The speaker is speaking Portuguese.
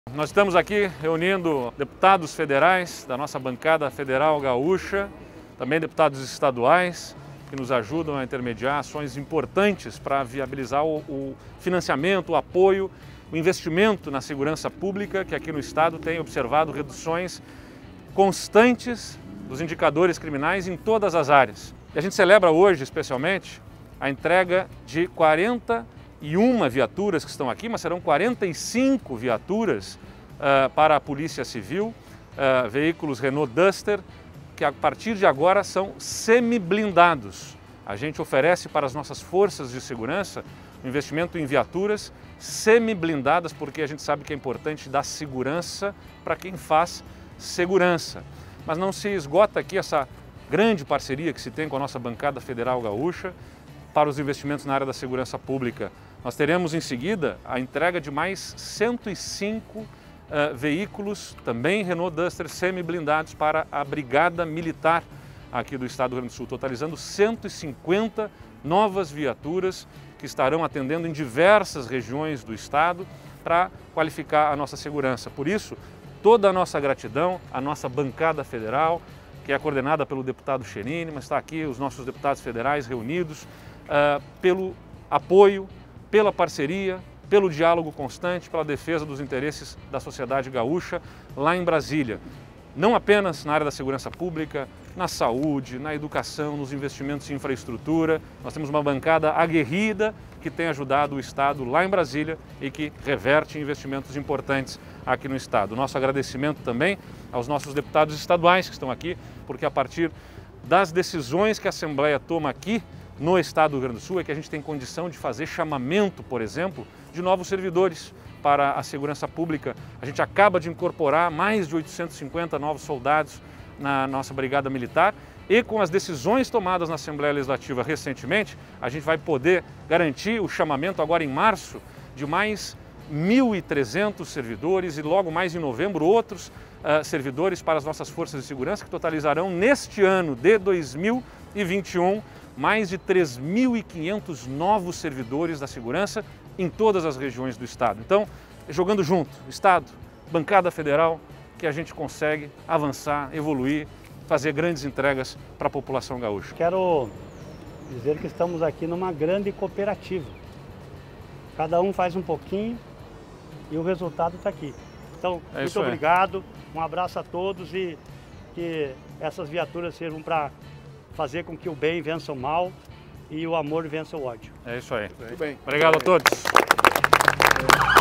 Nós estamos aqui reunindo deputados federais da nossa bancada federal gaúcha, também deputados estaduais, que nos ajudam a intermediar ações importantes para viabilizar o financiamento, o apoio, o investimento na segurança pública, que aqui no estado tem observado reduções constantes dos indicadores criminais em todas as áreas. E a gente celebra hoje, especialmente, a entrega de 41 viaturas que estão aqui, mas serão 45 viaturas para a Polícia Civil, veículos Renault Duster, que a partir de agora são semi-blindados. A gente oferece para as nossas forças de segurança um investimento em viaturas semi-blindadas, porque a gente sabe que é importante dar segurança para quem faz segurança. Mas não se esgota aqui essa grande parceria que se tem com a nossa bancada federal gaúcha para os investimentos na área da segurança pública. Nós teremos em seguida a entrega de mais 105 veículos, também Renault Duster semi-blindados para a Brigada Militar aqui do estado do Rio Grande do Sul, totalizando 150 novas viaturas que estarão atendendo em diversas regiões do estado para qualificar a nossa segurança. Por isso, toda a nossa gratidão à nossa bancada federal, que é coordenada pelo deputado Cherini, mas está aqui os nossos deputados federais reunidos, pelo apoio, pela parceria, pelo diálogo constante, pela defesa dos interesses da sociedade gaúcha lá em Brasília. Não apenas na área da segurança pública, na saúde, na educação, nos investimentos em infraestrutura. Nós temos uma bancada aguerrida que tem ajudado o estado lá em Brasília e que reverte investimentos importantes aqui no estado. Nosso agradecimento também aos nossos deputados estaduais que estão aqui, porque a partir das decisões que a Assembleia toma aqui no estado do Rio Grande do Sul é que a gente tem condição de fazer chamamento, por exemplo, de novos servidores para a segurança pública. A gente acaba de incorporar mais de 850 novos soldados na nossa Brigada Militar e com as decisões tomadas na Assembleia Legislativa recentemente, a gente vai poder garantir o chamamento agora em março de mais 1.300 servidores e logo mais em novembro outros servidores para as nossas forças de segurança que totalizarão neste ano de 2021 mais de 3.500 novos servidores da segurança em todas as regiões do estado. Então, jogando junto, estado, bancada federal, que a gente consegue avançar, evoluir, fazer grandes entregas para a população gaúcha. Quero dizer que estamos aqui numa grande cooperativa. Cada um faz um pouquinho e o resultado está aqui. Então, muito obrigado, um abraço a todos e que essas viaturas sirvam para fazer com que o bem vença o mal e o amor vença o ódio. É isso aí. Muito bem. Obrigado a todos.